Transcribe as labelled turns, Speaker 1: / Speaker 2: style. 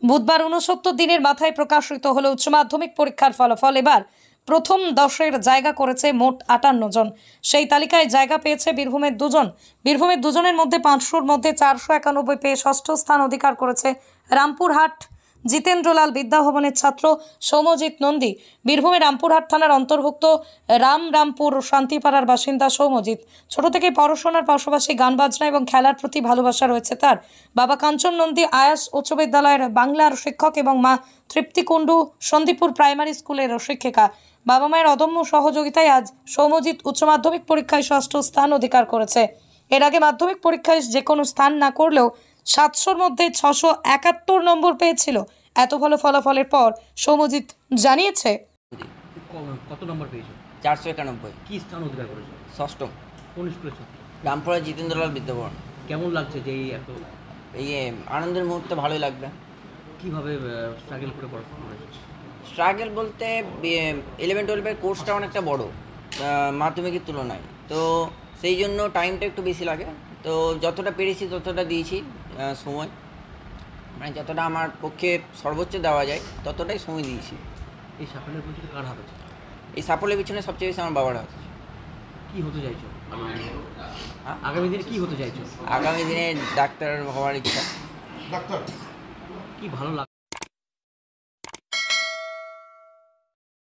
Speaker 1: বুধবার ৬৯ দিনের মাথায় প্রকাশিত হলো উচ্চ মাধ্যমিক পরীক্ষার ফলাফল। এবার প্রথম 10-এর জায়গা করেছে মোট ৫৮ জন। সেই তালিকায় জায়গা পেয়েছে বীরভূমের দুজন। বীরভূমের দুজনের মধ্যে ৫০০-র মধ্যে ৪৯১ পেয়ে ষষ্ঠ স্থান অধিকার করেছে রামপুরহাট জিতেন্দ্রলাল বিদ্যাভবনের ছাত্র সৌম্যজিৎ নন্দী। বীরভূমের রামপুরহাট থানার অন্তর্ভুক্ত রামরামপুর শান্তিপাড়ার বাসিন্দা সৌম্যজিৎ ছোট থেকে পড়াশোনার পাশাপাশি গান বাজনা এবং খেলার প্রতি ভালোবাসা রয়েছে তার। বাবা কাঞ্চন নন্দী আয়াস উচ্চ বিদ্যালয়ের বাংলার শিক্ষক এবং মা তৃপ্তি কুণ্ডু সন্দীপুর প্রাইমারি স্কুলের শিক্ষিকা। বাবা মায়ের অদম্য সহযোগিতায় আজ সৌম্যজিৎ উচ্চ মাধ্যমিক পরীক্ষায় ষষ্ঠ স্থান অধিকার করেছে। এর আগে মাধ্যমিক পরীক্ষায় যে কোনো স্থান না করলেও ৭০০-র মধ্যে ৬৭১ নম্বর পেয়েছিল। এত ভালো ফলাফলের পর সৌম্যজিৎ জানিয়েছে,
Speaker 2: কত নম্বর পেয়েছো?
Speaker 3: ৪৯১।
Speaker 2: কি স্থান অধিকার করেছো?
Speaker 3: ষষ্ঠ।
Speaker 2: কোন স্কুলের ছাত্র?
Speaker 3: রামপুরা জিতেন্দ্রলাল বিদ্যাভবন।
Speaker 2: কেমন লাগছে যে
Speaker 3: এই আনন্দের মুহূর্তে ভালোই লাগবে।
Speaker 2: কীভাবে স্ট্রাগল করে পড়াশোনা করেছো?
Speaker 3: স্ট্রাগল বলতে 11-12-এর কোর্সটা অনেকটা বড় মাধ্যমিকের তুলনায়, তো সেই জন্য টাইমটা একটু বেশি লাগে। তো যতটা পেরেছি ততটা দিয়েছি সময়, মানে যতটা আমার পক্ষে সর্বোচ্চ দেওয়া যায় ততটাই সময় দিয়েছি।
Speaker 2: এই সাফল্যের পিছনে কার হাত আছে?
Speaker 3: এই সাফল্যের পিছনে সবচেয়ে বেশি আমার বাবার হাত আছে।
Speaker 2: কী হতে চাইছো আগামী দিনে? কী হতে চাইছো?
Speaker 3: আগামী দিনে ডাক্তার হওয়ার ইচ্ছা।
Speaker 2: কী ভালো